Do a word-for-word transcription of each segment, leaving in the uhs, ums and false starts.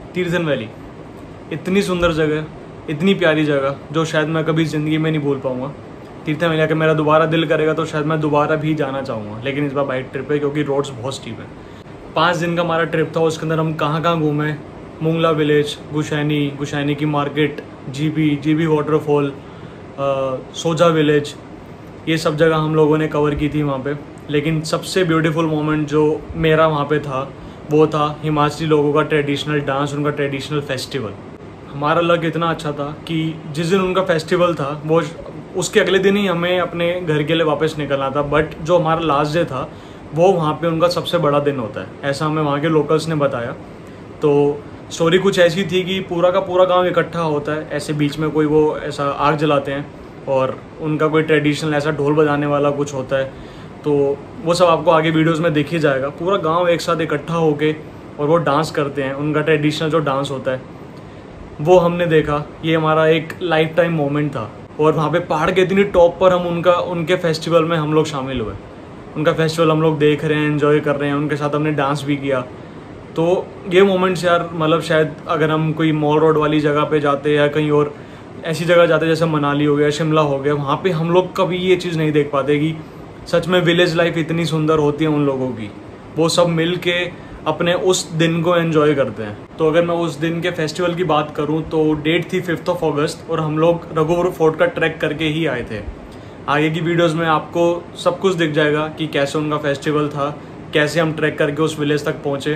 Tirthan valley, इतनी सुंदर जगह, इतनी प्यारी जगह जो शायद मैं कभी ज़िंदगी में नहीं भूल पाऊँगा। तीर्थन वैली अगर मेरा दोबारा दिल करेगा तो शायद मैं दोबारा भी जाना चाहूँगा, लेकिन इस बार बाइक ट्रिप है क्योंकि रोड्स बहुत स्टीप है। पाँच दिन का हमारा ट्रिप था, उसके अंदर हम कहाँ कहाँ घूमे, मुंगला विलेज, गुशैनी, गुशैनी की market, Jibhi, Jibhi waterfall, Sojha village, ये सब जगह हम लोगों ने कवर की थी वहाँ पे। लेकिन सबसे ब्यूटीफुल मोमेंट जो मेरा वहाँ पे था वो था हिमाचली लोगों का ट्रेडिशनल डांस, उनका ट्रेडिशनल फेस्टिवल। हमारा लक इतना अच्छा था कि जिस दिन उनका फेस्टिवल था वो उसके अगले दिन ही हमें अपने घर के लिए वापस निकलना था, बट जो हमारा लास्ट डे था वो वहाँ पे उनका सबसे बड़ा दिन होता है, ऐसा हमें वहाँ के लोकल्स ने बताया। तो स्टोरी कुछ ऐसी थी कि पूरा का पूरा गांव इकट्ठा होता है, ऐसे बीच में कोई वो ऐसा आग जलाते हैं और उनका कोई ट्रेडिशनल ऐसा ढोल बजाने वाला कुछ होता है, तो वो सब आपको आगे वीडियोस में देख ही जाएगा। पूरा गांव एक साथ इकट्ठा होके और वो डांस करते हैं, उनका ट्रेडिशनल जो डांस होता है वो हमने देखा। ये हमारा एक लाइफ टाइम मोमेंट था। और वहाँ पे पहाड़ के इतनी टॉप पर हम उनका उनके फेस्टिवल में हम लोग शामिल हुए, उनका फेस्टिवल हम लोग देख रहे हैं, एंजॉय कर रहे हैं, उनके साथ हमने डांस भी किया। तो ये मोमेंट्स यार, मतलब शायद अगर हम कोई मॉल रोड वाली जगह पे जाते या कहीं और ऐसी जगह जाते जैसे मनाली हो गया, शिमला हो गया, वहाँ पे हम लोग कभी ये चीज़ नहीं देख पाते कि सच में विलेज लाइफ इतनी सुंदर होती है उन लोगों की। वो सब मिल के अपने उस दिन को एंजॉय करते हैं। तो अगर मैं उस दिन के फेस्टिवल की बात करूँ तो डेट थी फिफ्थ ऑफ अगस्त और हम लोग रघुवर फोर्ट का ट्रैक करके ही आए थे। आगे की वीडियोज़ में आपको सब कुछ दिख जाएगा कि कैसे उनका फेस्टिवल था, कैसे हम ट्रैक करके उस विलेज तक पहुँचे।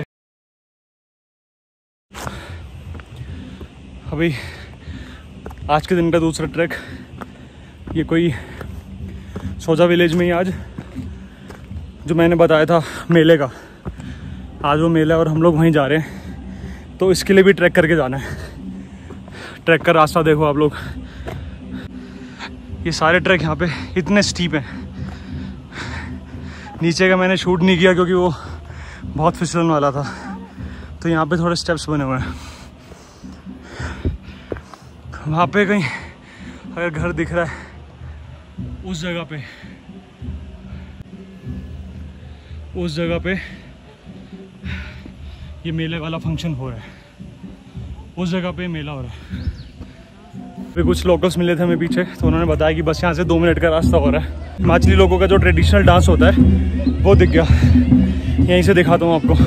अभी आज के दिन का दूसरा ट्रैक, ये कोई सोजा विलेज में ही आज जो मैंने बताया था मेले का, आज वो मेला है और हम लोग वहीं जा रहे हैं। तो इसके लिए भी ट्रैक करके जाना है। ट्रैक का रास्ता देखो आप लोग, ये सारे ट्रैक यहाँ पे इतने स्टीप हैं। नीचे का मैंने शूट नहीं किया क्योंकि वो बहुत फिसलन वाला था, तो यहाँ पे थोड़े स्टेप्स बने हुए हैं। वहाँ पे कहीं अगर घर दिख रहा है उस जगह पे, उस जगह पे ये मेले वाला फंक्शन हो रहा है, उस जगह पे मेला हो रहा है। फिर कुछ लोकल्स मिले थे हमें पीछे, तो उन्होंने बताया कि बस यहाँ से दो मिनट का रास्ता हो रहा है। हिमाचली लोगों का जो ट्रेडिशनल डांस होता है वो दिख गया, यहीं से दिखाता हूँ आपको।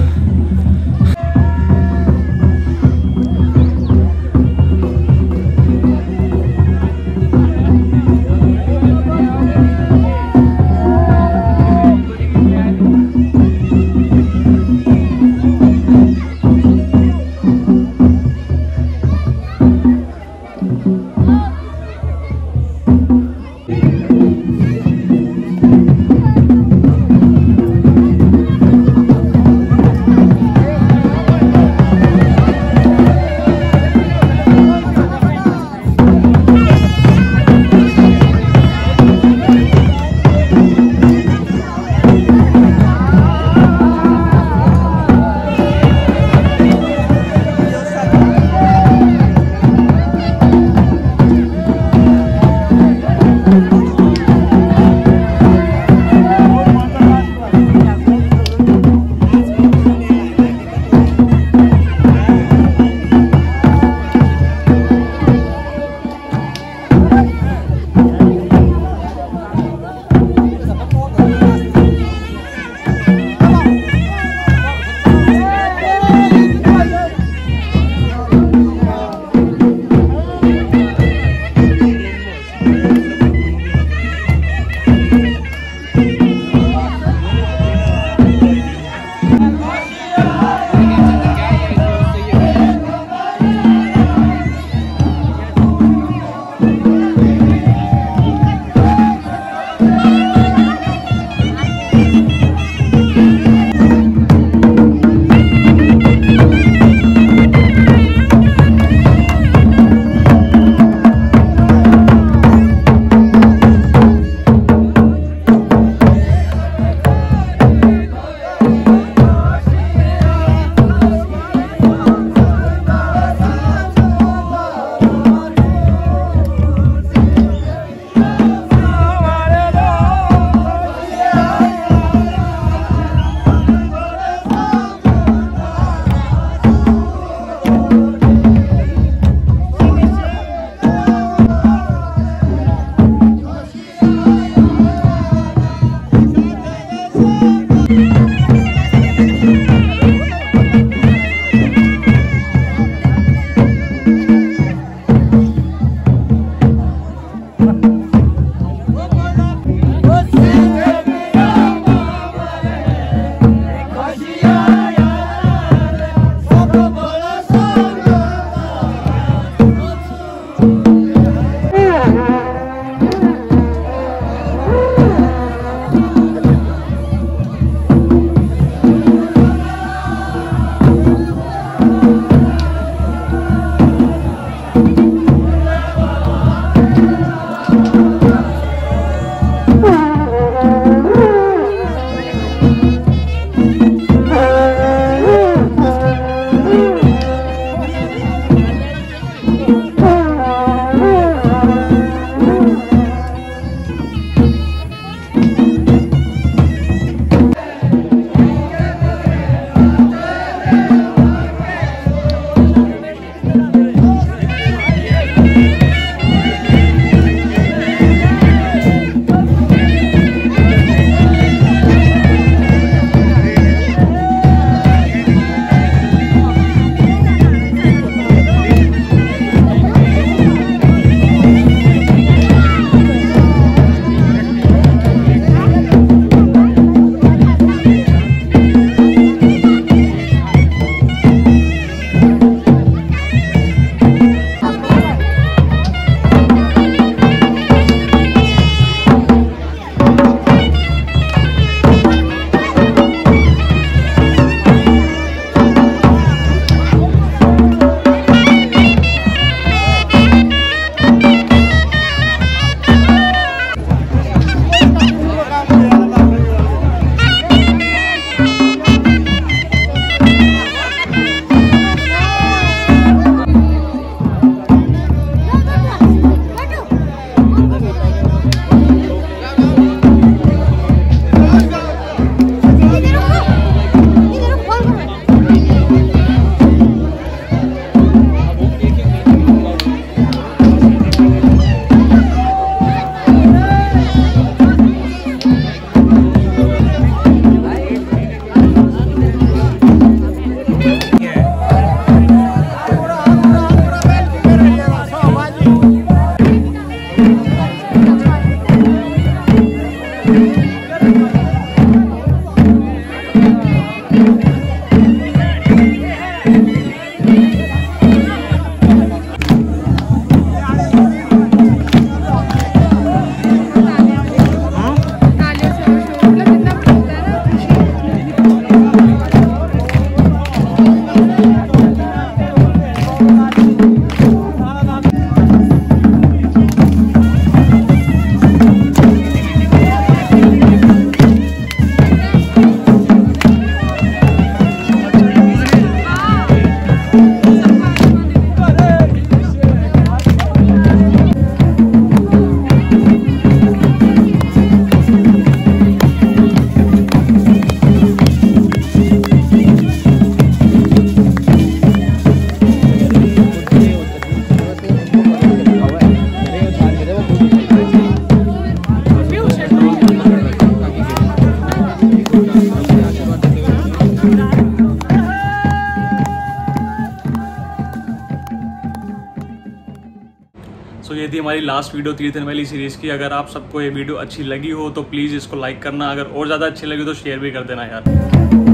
सो so, ये थी हमारी last video Tirthan valley series की। अगर आप सबको ये वीडियो अच्छी लगी हो तो प्लीज़ इसको लाइक करना, अगर और ज़्यादा अच्छी लगी तो शेयर भी कर देना यार।